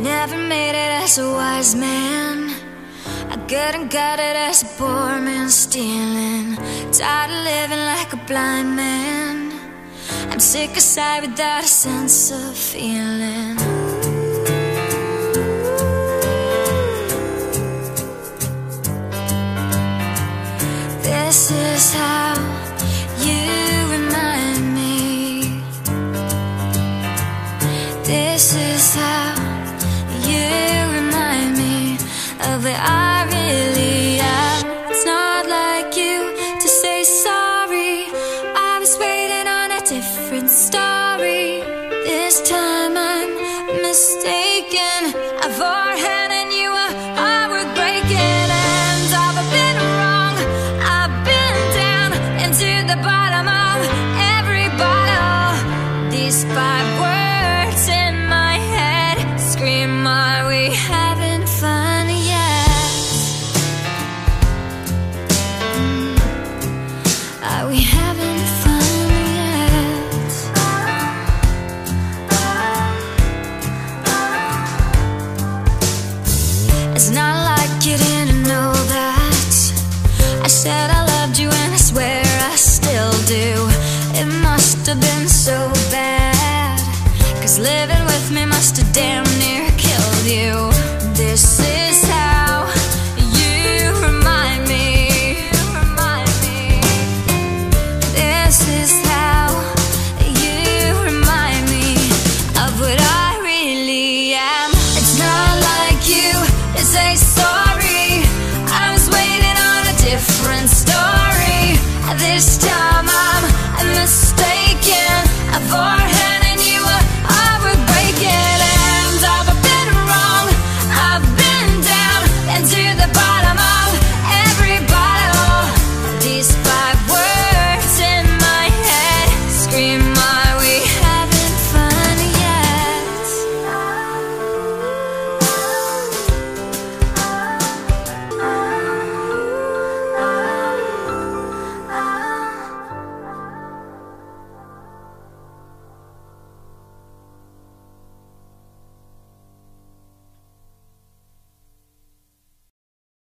never made it as a wise man. I couldn't cut it as a poor man stealing. Tired of living like a blind man. I'm sick aside without a sense of feeling. This is how you remind me. This is how you remind me of where I really am. It's not like you to say sorry. I was waiting on a different story. This time I'm mistaken. A forehead and you are heart breaking. And I've been wrong, I've been down into the bottom of every bottle. These 5 words in my head scream, are we having fun yet? Are we having fun yet? It's not like you didn't know that. I said I loved you and I swear I still do. It must have been so bad, 'cause living with me must have damn near killed you. This is how you remind me. This is how you remind me of what I really am. It's not like you to say sorry. I was waiting on a different story. This time